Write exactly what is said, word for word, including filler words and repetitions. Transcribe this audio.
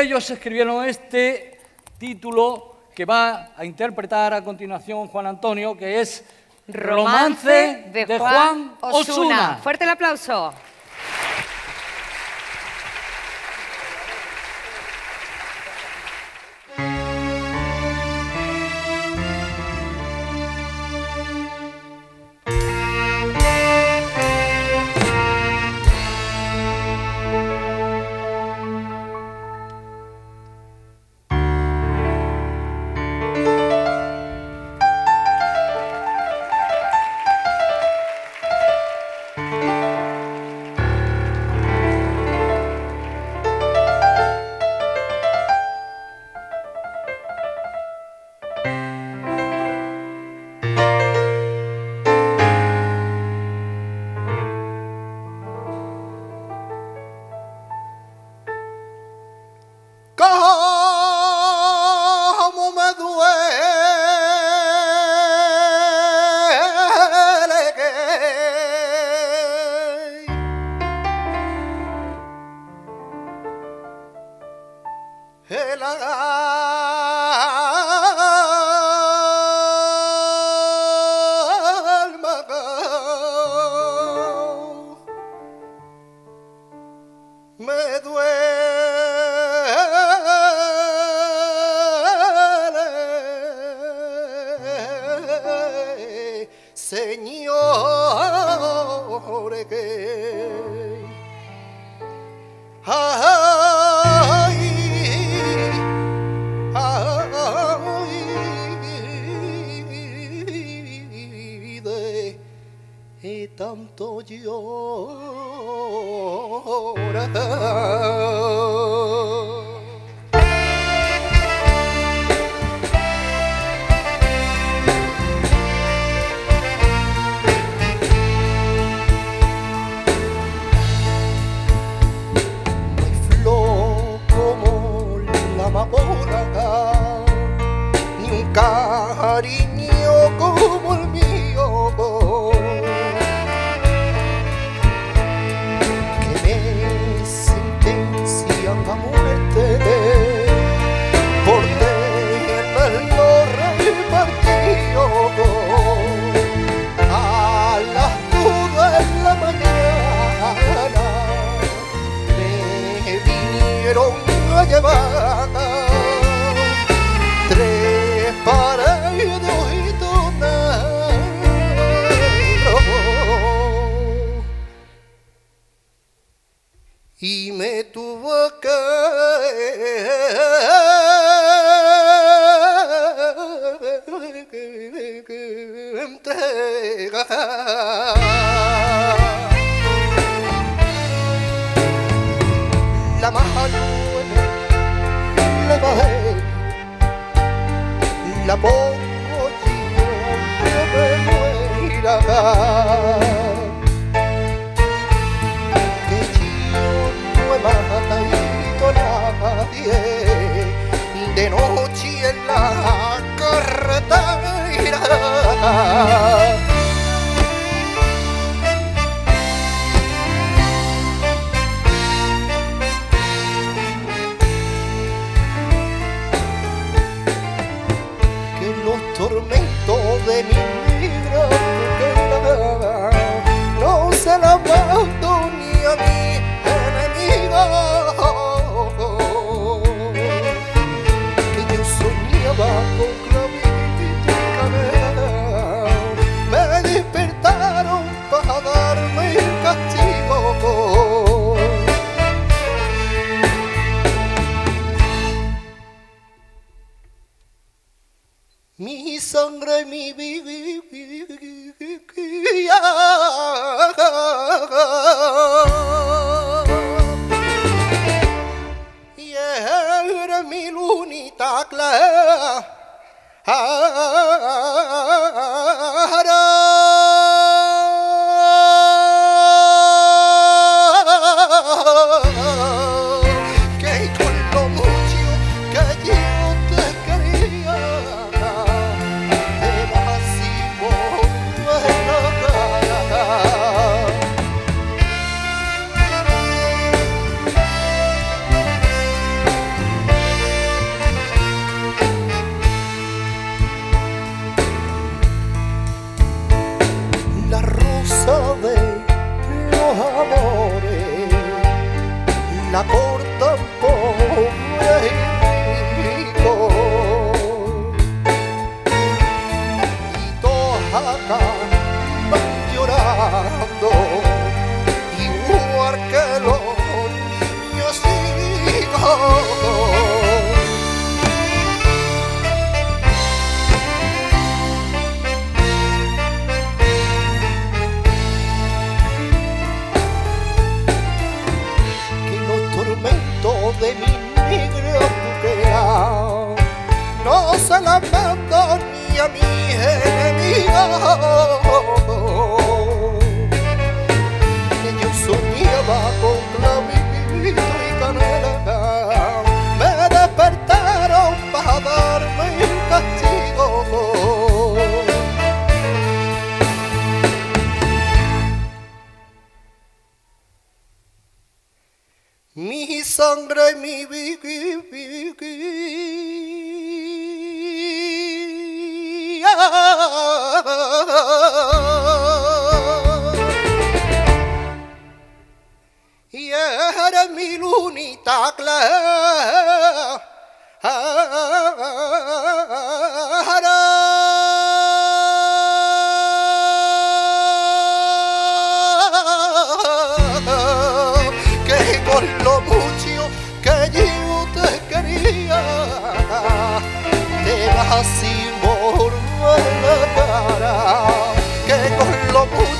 ellos escribieron este título que va a interpretar a continuación Juan Antonio, que es Romance de, de Juan Osuna. Osuna. Fuerte el aplauso. Cómo me duele que el alma me duele. Señor, que ay, ay, de y tanto llorar. Ni un cariño como el mío que me sentencian a muerte por tenerlo repartido. A las dos de la mañana me vinieron a llevar tres pares de ojitos negros y me tuvo que entregar. La mano la bajé, la pongo yo que me muera, que yo no he matado a nadie de noche en la carretera. Tormento de mi vida no se la mando ni a mi enemigo, que yo soñaba con clavito y canela, me despertaron para darme el castigo. Mi sangre, mi vida, y era mi lunita clara. Que con lo mucho que yo te quería, amores la cortan pobre y rico, y todos acá van llorando igual que los niños hijos. De mi negro buquea no se la mando ni a mis enemigos. Yo soñaba con clavito y canela, me despertaron para darme un castigo. Mi sangre y mi vida y eres mi lunita clara. Lo mucho que yo te quería, te vas sin volver la cara, que con lo mucho